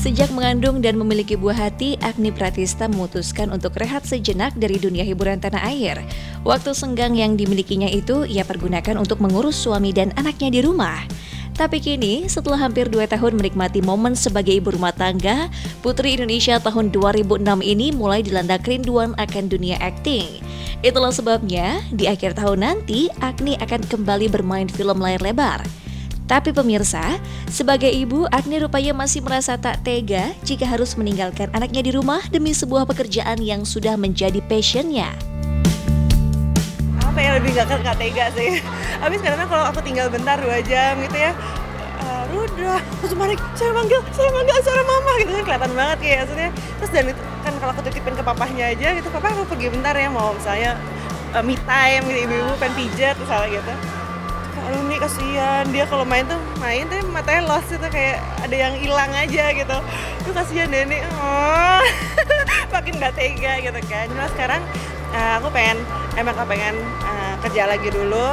Sejak mengandung dan memiliki buah hati, Agni Pratista memutuskan untuk rehat sejenak dari dunia hiburan tanah air. Waktu senggang yang dimilikinya itu ia pergunakan untuk mengurus suami dan anaknya di rumah. Tapi kini, setelah hampir 2 tahun menikmati momen sebagai ibu rumah tangga, Putri Indonesia tahun 2006 ini mulai dilanda kerinduan akan dunia akting. Itulah sebabnya, di akhir tahun nanti, Agni akan kembali bermain film layar lebar. Tapi pemirsa, sebagai ibu, Agni rupanya masih merasa tak tega jika harus meninggalkan anaknya di rumah demi sebuah pekerjaan yang sudah menjadi passionnya. Apa yang lebih gak tega sih? Habis kadang kalau aku tinggal bentar 2 jam gitu ya, Rudra, terus Marik, saya manggil suara mama gitu kan, kelihatan banget kayak maksudnya. Terus dan itu kan kalau aku titipin ke papahnya aja gitu, papa aku pergi bentar ya, mau misalnya me time gitu, ibu-ibu pengen pijat misalnya gitu. Aduh nih kasihan, dia kalau main tapi matanya lost itu, kayak ada yang hilang aja gitu. Tuh kasihan deh nih, makin gak tega gitu kan. Cuma sekarang aku pengen kerja lagi dulu.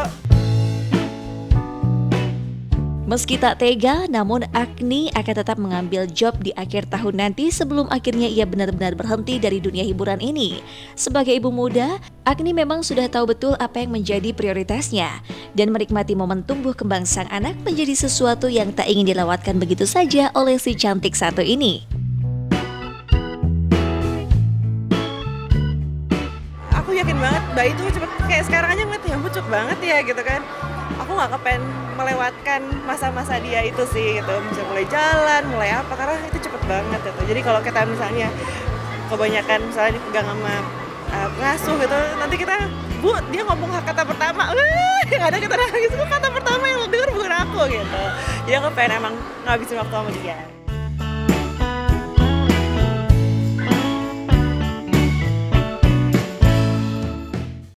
Meski tak tega, namun Agni akan tetap mengambil job di akhir tahun nanti sebelum akhirnya ia benar-benar berhenti dari dunia hiburan ini. Sebagai ibu muda, Agni memang sudah tahu betul apa yang menjadi prioritasnya dan menikmati momen tumbuh kembang sang anak menjadi sesuatu yang tak ingin dilewatkan begitu saja oleh si cantik satu ini. Aku yakin banget bayi itu cepet, kayak sekarang aja ngeliat ya ampun cepet banget ya gitu kan. Aku gak kepengen melewatkan masa-masa dia itu sih gitu, bisa mulai jalan, mulai apa, karena itu cepet banget gitu. Jadi kalau kita misalnya kebanyakan misalnya dipegang sama pengasuh gitu, nanti kita, Bu, dia ngomong kata pertama, yang ada kita nangis, kata pertama yang lo denger bukan aku gitu. Jadi aku pengen emang ngabisin waktu sama dia.